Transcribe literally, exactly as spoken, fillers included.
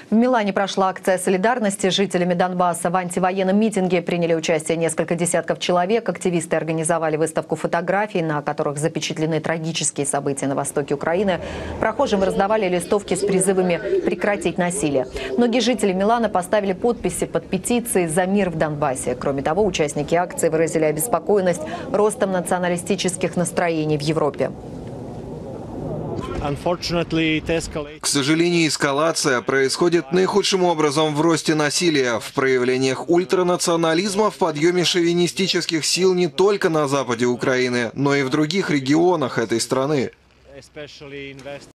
В Милане прошла акция солидарности с жителями Донбасса. В антивоенном митинге приняли участие несколько десятков человек. Активисты организовали выставку фотографий, на которых запечатлены трагические события на востоке Украины. Прохожим раздавали листовки с призывами прекратить насилие. Многие жители Милана поставили подписи под петицией «За мир в Донбассе». Кроме того, участники акции выразили обеспокоенность ростом националистических настроений в Европе. К сожалению, эскалация происходит наихудшим образом в росте насилия, в проявлениях ультранационализма, в подъеме шовинистических сил не только на западе Украины, но и в других регионах этой страны.